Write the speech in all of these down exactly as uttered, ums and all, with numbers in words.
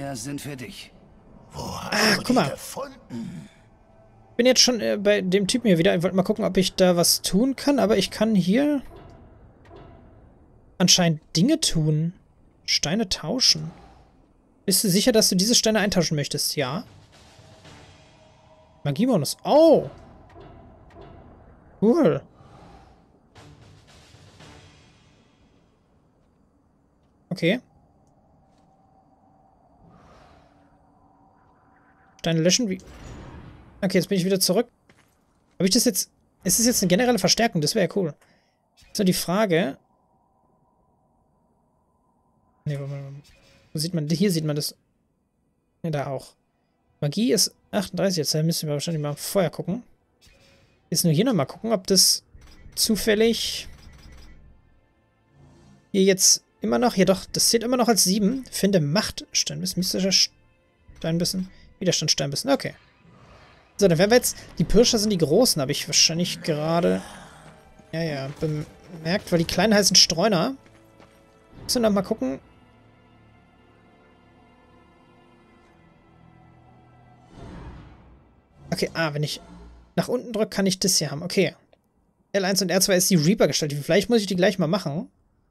Steine sind für dich. Wo Ah, hast du guck die mal. gefunden? Ich bin jetzt schon äh, bei dem Typen hier wieder. Ich wollte mal gucken, ob ich da was tun kann, aber ich kann hier anscheinend Dinge tun. Steine tauschen. Bist du sicher, dass du diese Steine eintauschen möchtest? Ja. Magiebonus. Oh! Cool. Okay. Steine löschen, wie... Okay, jetzt bin ich wieder zurück. Habe ich das jetzt... Ist das jetzt eine generelle Verstärkung? Das wäre ja cool. So, die Frage... Ne, wo sieht man... Hier sieht man das... Ne, da auch. Magie ist achtunddreißig. Jetzt müssen wir wahrscheinlich mal vorher gucken. Jetzt nur hier nochmal gucken, ob das zufällig... Hier jetzt immer noch... Hier doch, das zählt immer noch als sieben. Finde Macht Steinbissen. Mystischer Steinbissen. Widerstand Steinbissen. Okay. So, dann werden wir jetzt... Die Pirscher sind die Großen, habe ich wahrscheinlich gerade... Ja, ja, bemerkt, weil die Kleinen heißen Streuner. Müssen wir noch mal gucken. Okay, ah, wenn ich nach unten drücke, kann ich das hier haben. Okay. L eins und R zwei ist die Reaper-Gestalt. Vielleicht muss ich die gleich mal machen.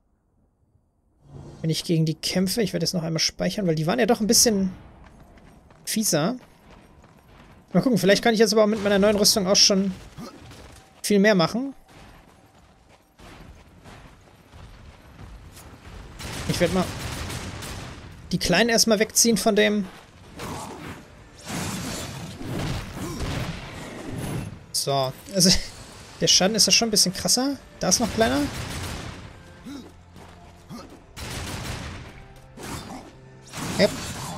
Wenn ich gegen die kämpfe. Ich werde jetzt noch einmal speichern, weil die waren ja doch ein bisschen fieser. Mal gucken, vielleicht kann ich jetzt aber auch mit meiner neuen Rüstung auch schon viel mehr machen. Ich werde mal die Kleinen erstmal wegziehen von dem. So, also der Schaden ist ja schon ein bisschen krasser. Da ist noch kleiner. Yep.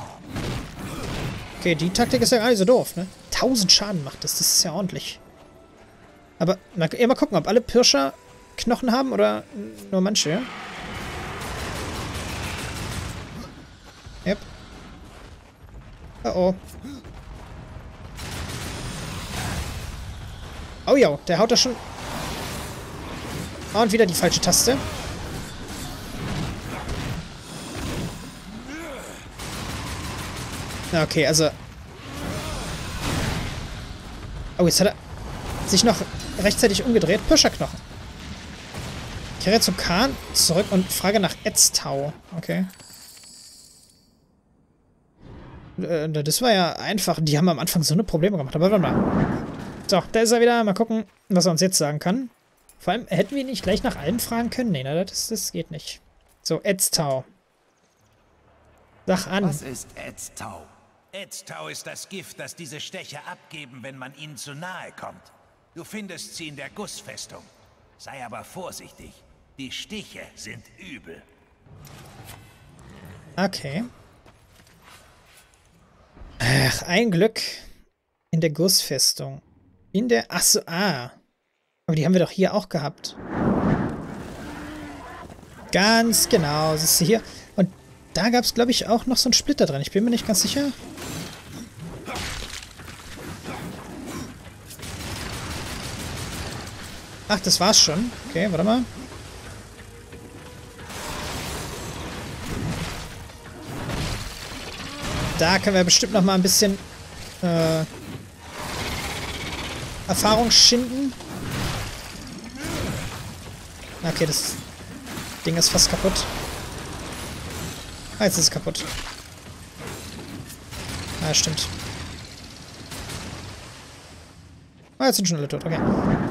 Okay, die Taktik ist ja gar nicht so doof, ne? tausend Schaden macht das, das ist ja ordentlich. Aber, na, ja, mal gucken, ob alle Pirscher Knochen haben oder nur manche. Yep. Oh oh. Oh ja, der haut da schon... Und wieder die falsche Taste. Okay, also... Oh, jetzt hat er sich noch rechtzeitig umgedreht. Pirscherknochen. Ich kehre zum Kahn zurück und frage nach Etztau. Okay. Äh, das war ja einfach. Die haben am Anfang so eine Probleme gemacht. Aber warte mal. So, da ist er wieder. Mal gucken, was er uns jetzt sagen kann. Vor allem, hätten wir ihn nicht gleich nach allen fragen können? Nee, na, das, das geht nicht. So, Etztau. Sag an. Was ist Etztau? Etztau ist das Gift, das diese Steche abgeben, wenn man ihnen zu nahe kommt. Du findest sie in der Gussfestung. Sei aber vorsichtig. Die Stiche sind übel. Okay. Ach, ein Glück. In der Gussfestung. In der... Achso, ah. Aber die haben wir doch hier auch gehabt. Ganz genau. Das ist hier. Und da gab es, glaube ich, auch noch so einen Splitter drin. Ich bin mir nicht ganz sicher. Ach, das war's schon. Okay, warte mal. Da können wir bestimmt noch mal ein bisschen äh, Erfahrung schinden. Okay, das Ding ist fast kaputt. Ah, jetzt ist es kaputt. Ah, stimmt. Ah, jetzt sind schon alle tot. Okay.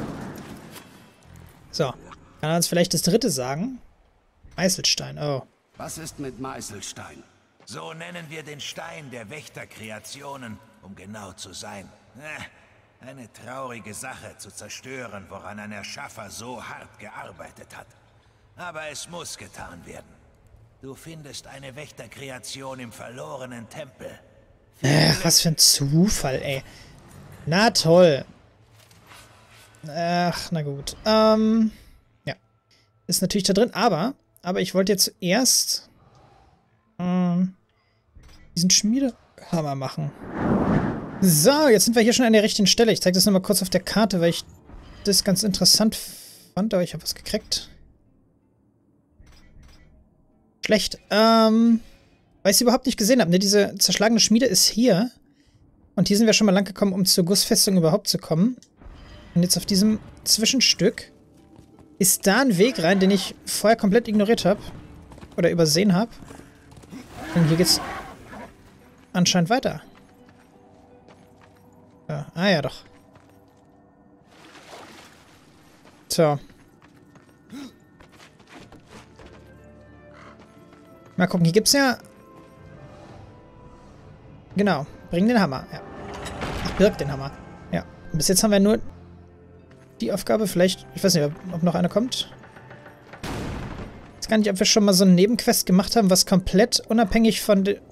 So. Kann er uns vielleicht das dritte sagen? Meißelstein. Oh. Was ist mit Meißelstein? So nennen wir den Stein der Wächterkreationen, um genau zu sein. Äh, eine traurige Sache zu zerstören, woran ein Erschaffer so hart gearbeitet hat. Aber es muss getan werden. Du findest eine Wächterkreation im verlorenen Tempel. Ach, was für ein Zufall, ey. Na toll. Ach, na gut. Ähm, ja. Ist natürlich da drin, aber, aber ich wollte jetzt zuerst ähm, diesen Schmiedehammer machen. So, jetzt sind wir hier schon an der richtigen Stelle. Ich zeige das nochmal kurz auf der Karte, weil ich das ganz interessant fand, aber ich habe was gekriegt. Schlecht. Ähm, Weil ich sie überhaupt nicht gesehen habe. Ne? Diese zerschlagene Schmiede ist hier. Und hier sind wir schon mal lang gekommen, um zur Gussfestung überhaupt zu kommen. Und jetzt auf diesem Zwischenstück ist da ein Weg rein, den ich vorher komplett ignoriert habe. Oder übersehen habe. Und hier geht's anscheinend weiter. Ja. Ah ja, doch. So. Mal gucken, hier gibt's ja... Genau, bring den Hammer, ja. Ach, birg den Hammer. Ja. Und bis jetzt haben wir nur die Aufgabe, vielleicht... Ich weiß nicht, ob, ob noch eine kommt. Ich weiß gar nicht, ob wir schon mal so eine Nebenquest gemacht haben, was komplett unabhängig von... De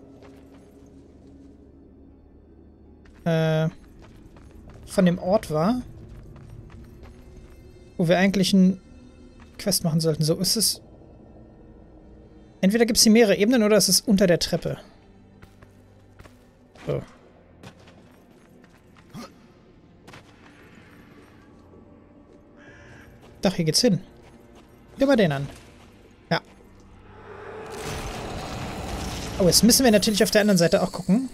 äh... von dem Ort war. Wo wir eigentlich einen Quest machen sollten. So ist es... Entweder gibt es hier mehrere Ebenen oder es ist unter der Treppe. So. Doch, hier geht's hin. Geh mal den an. Ja. Oh, jetzt müssen wir natürlich auf der anderen Seite auch gucken.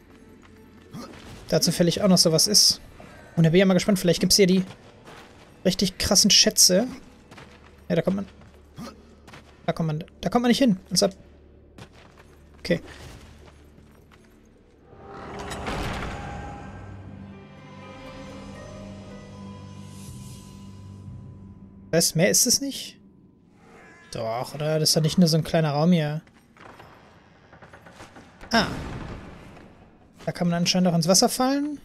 Da zufällig auch noch sowas ist. Und da bin ich ja mal gespannt, vielleicht gibt es hier die richtig krassen Schätze. Ja, da kommt man... Da kommt man... Da kommt man nicht hin. What's up? Okay. Was? Mehr ist es nicht? Doch, oder? Das ist doch nicht nur so ein kleiner Raum hier. Ah. Da kann man anscheinend auch ins Wasser fallen.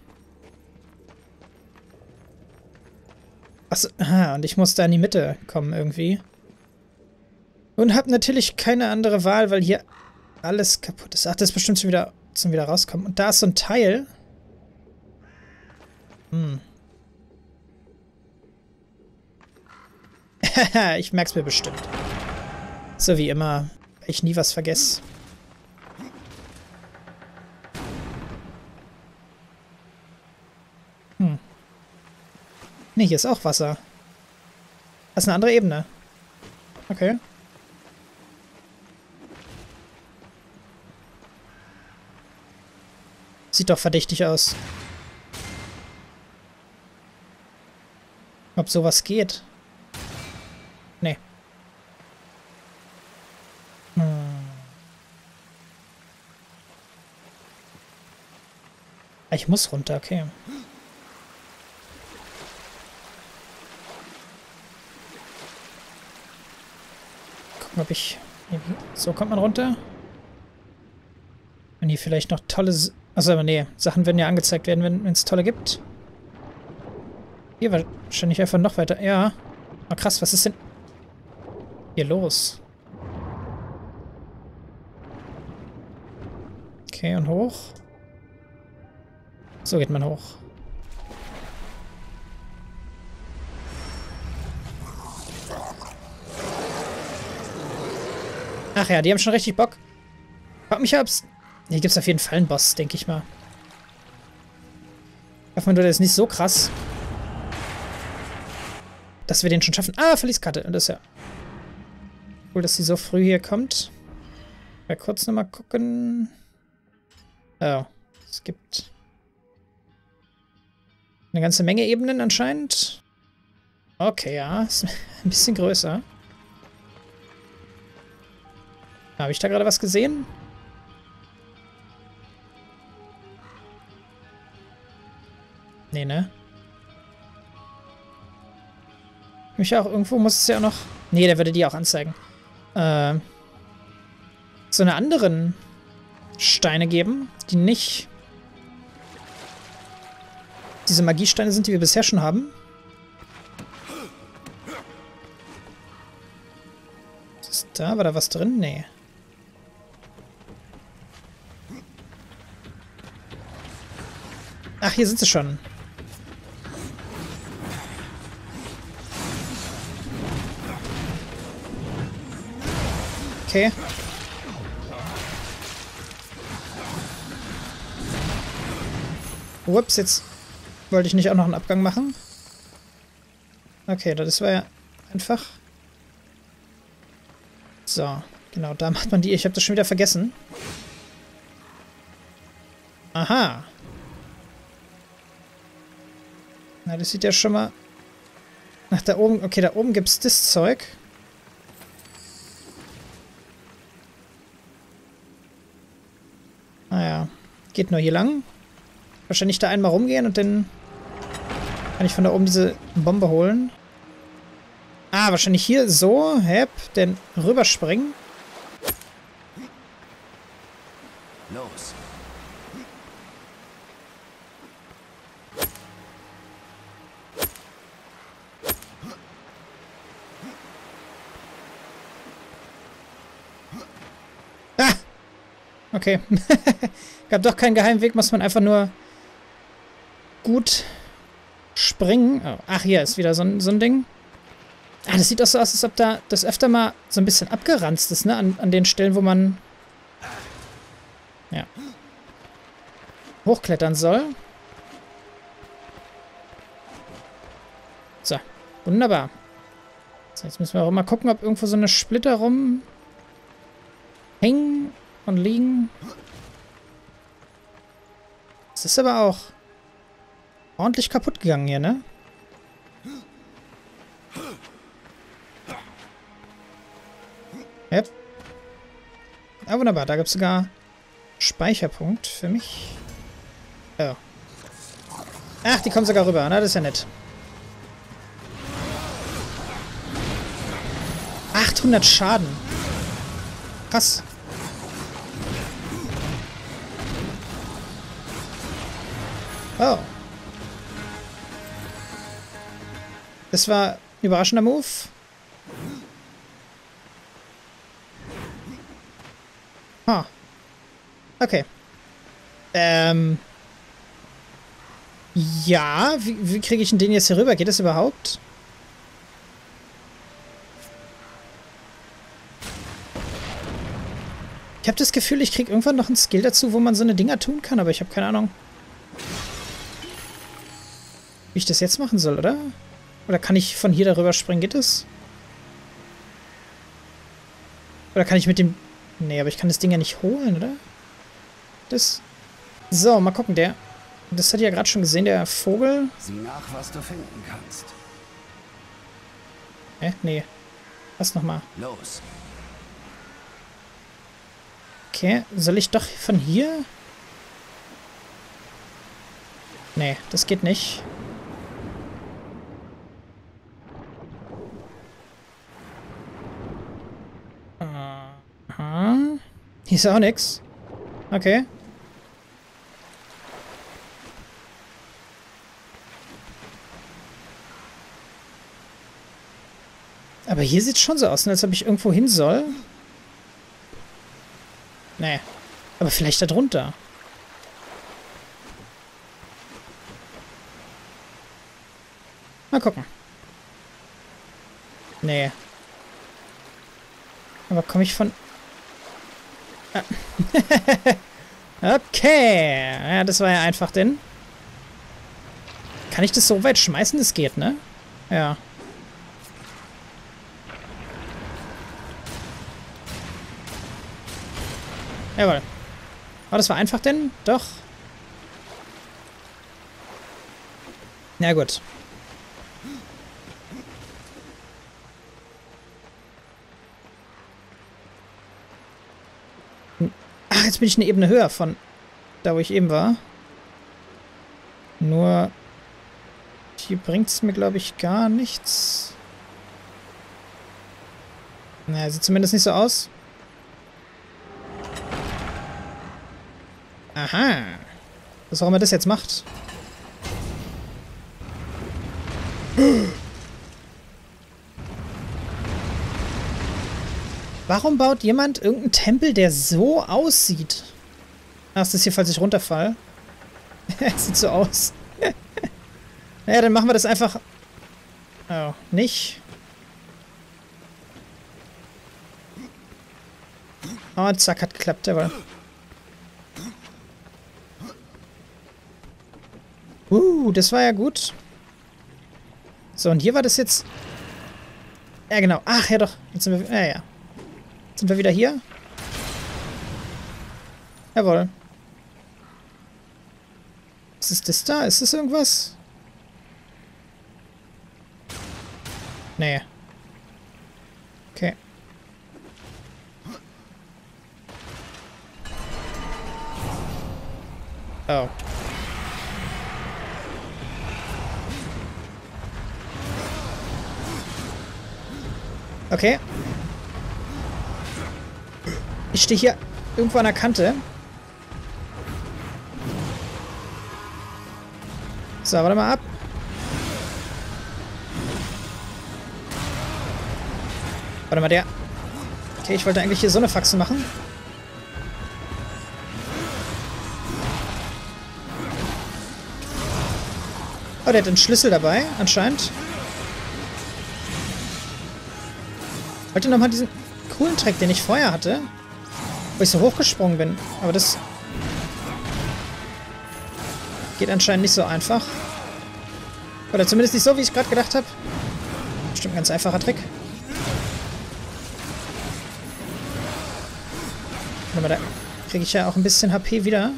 Achso, aha, und ich muss da in die Mitte kommen irgendwie. Und hab natürlich keine andere Wahl, weil hier alles kaputt ist. Ach, das ist bestimmt schon wieder zum wieder rauskommen. Und da ist so ein Teil. Hm. Ich merk's mir bestimmt. So wie immer, weil ich nie was vergesse. Hm. Ne, hier ist auch Wasser. Das ist eine andere Ebene. Okay. Sieht doch verdächtig aus. Ob sowas geht? Nee. Hm. Ich muss runter, okay. Gucken, ob ich... So kommt man runter. Und hier vielleicht noch tolle... Achso, aber nee. Sachen werden ja angezeigt werden, wenn es tolle gibt. Hier wahrscheinlich einfach noch weiter. Ja. Oh, krass, was ist denn hier los? Okay, und hoch. So geht man hoch. Ach ja, die haben schon richtig Bock. Frag mich, ob's... Hier gibt es auf jeden Fall einen Boss, denke ich mal. Ich hoffe, der ist nicht so krass, dass wir den schon schaffen. Ah, Verlieskarte. Das ist ja cool, dass sie so früh hier kommt. Mal kurz nochmal gucken. Oh, es gibt eine ganze Menge Ebenen anscheinend. Okay, ja, ist ein bisschen größer. Habe ich da gerade was gesehen? Nee, ne? Mich auch, irgendwo muss es ja auch noch... Nee, der würde die auch anzeigen. Äh, so eine anderen Steine geben, die nicht diese Magiesteine sind, die wir bisher schon haben. Was ist da? War da was drin? Nee. Ach, hier sind sie schon. Okay. Ups, jetzt wollte ich nicht auch noch einen Abgang machen. Okay, das war ja einfach. So, Genau, da macht man die. Ich habe das schon wieder vergessen. Aha. Na, das sieht ja schon mal... Ach, da oben... Okay, da oben gibt's das Zeug. Naja. Geht nur hier lang. Wahrscheinlich da einmal rumgehen und dann kann ich von da oben diese Bombe holen. Ah, wahrscheinlich hier so, hep, denn rüberspringen. Los. Ah! Okay. Gab doch keinen Geheimweg, muss man einfach nur gut springen. Oh, ach, hier ist wieder so ein, so ein Ding. Ah, das sieht auch so aus, als ob da das öfter mal so ein bisschen abgeranzt ist, ne? An, an den Stellen, wo man ja hochklettern soll. So, wunderbar. So, jetzt müssen wir auch mal gucken, ob irgendwo so eine Splitter rum hängen und liegen. Das ist aber auch ordentlich kaputt gegangen hier, ne? Yep. Ah, wunderbar. Da gibt es sogar Speicherpunkt für mich. Oh. Ach, die kommen sogar rüber. Na, das ist ja nett. achthundert Schaden. Krass. Oh. Das war ein überraschender Move. Ah. Okay. Ähm. Ja, wie, wie kriege ich denn den jetzt hier rüber? Geht das überhaupt? Ich habe das Gefühl, ich kriege irgendwann noch einen Skill dazu, wo man so eine Dinger tun kann, aber ich habe keine Ahnung, wie ich das jetzt machen soll, oder? Oder kann ich von hier darüber springen? Geht das? Oder kann ich mit dem... Nee, aber ich kann das Ding ja nicht holen, oder? Das... So, mal gucken, der... Das hat ja gerade schon gesehen, der Vogel. Sieh nach, was du finden kannst. Äh, nee. Was nochmal? Los. Okay, soll ich doch von hier? Nee, das geht nicht. Aha. Hier ist auch nix. Okay. Aber hier sieht es schon so aus, als ob ich irgendwo hin soll. Nee. Aber vielleicht da drunter. Mal gucken. Nee. Aber komme ich von... Ah. Okay. Ja, das war ja einfach, denn... Kann ich das so weit schmeißen? Das geht, ne? Ja. Jawohl. Oh, das war einfach denn? Doch. Na gut. Ach, jetzt bin ich eine Ebene höher von da, wo ich eben war. Nur hier bringt es mir, glaube ich, gar nichts. Naja, sieht zumindest nicht so aus. Aha. Was auch immer das jetzt macht. Warum baut jemand irgendeinen Tempel, der so aussieht? Ach, ist das hier, falls ich runterfall? Sieht so aus. Naja, dann machen wir das einfach... Oh, nicht. Oh, zack, hat geklappt, jawohl. Uh, das war ja gut. So, und hier war das jetzt... Ja, genau. Ach, ja doch. Jetzt sind wir... Ja, ja. Sind wir wieder hier? Jawohl. Was ist das da? Ist das irgendwas? Nee. Okay. Oh. Okay. Ich stehe hier irgendwo an der Kante. So, warte mal ab. Warte mal, der... Okay, ich wollte eigentlich hier so eine Faxe machen. Oh, der hat einen Schlüssel dabei, anscheinend. Ich wollte nochmal diesen coolen Trick, den ich vorher hatte. Wo ich so hochgesprungen bin. Aber das... geht anscheinend nicht so einfach. Oder zumindest nicht so, wie ich gerade gedacht habe. Bestimmt ein ganz einfacher Trick. Aber da kriege ich ja auch ein bisschen H P wieder.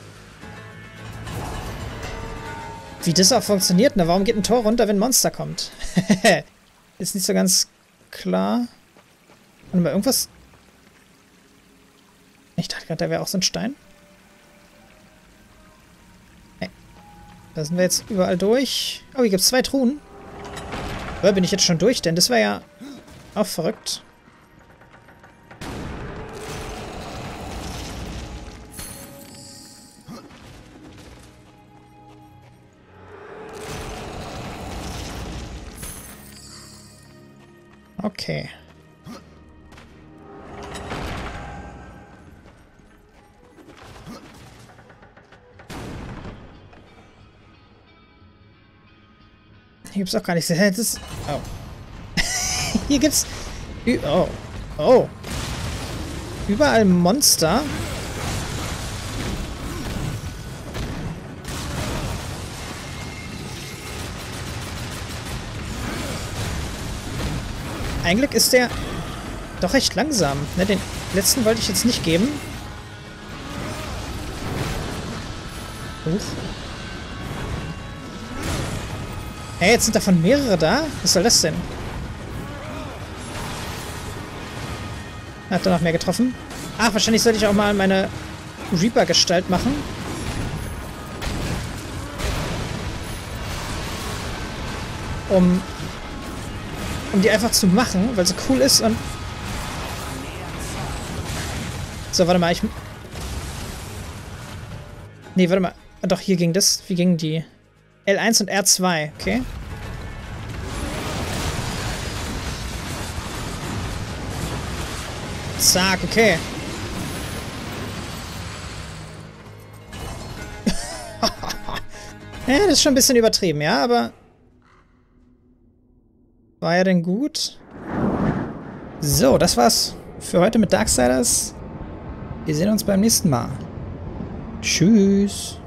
Wie das auch funktioniert, ne? Warum geht ein Tor runter, wenn ein Monster kommt? Ist nicht so ganz klar. Warte mal, irgendwas... Ich dachte gerade, da wäre auch so ein Stein. Nee. Da sind wir jetzt überall durch. Oh, hier gibt es zwei Truhen. Oder bin ich jetzt schon durch? Denn das wäre ja auch verrückt. Okay. Hier gibt's auch gar nichts. Das ist, oh. Hier gibt's... Oh. Oh. Überall Monster. Eigentlich ist der doch recht langsam. Ne, den letzten wollte ich jetzt nicht geben. Huch. Hey, jetzt sind davon mehrere da? Was soll das denn? Hat er noch mehr getroffen? Ach, wahrscheinlich sollte ich auch mal meine Reaper-Gestalt machen. Um... Um die einfach zu machen, weil sie cool ist und... So, warte mal, ich... Nee, warte mal. Doch, hier ging das. Wie gingen die? L eins und R zwei, okay. Zack, okay. Ja, das ist schon ein bisschen übertrieben, ja, aber... War ja denn gut? So, das war's für heute mit Darksiders. Wir sehen uns beim nächsten Mal. Tschüss.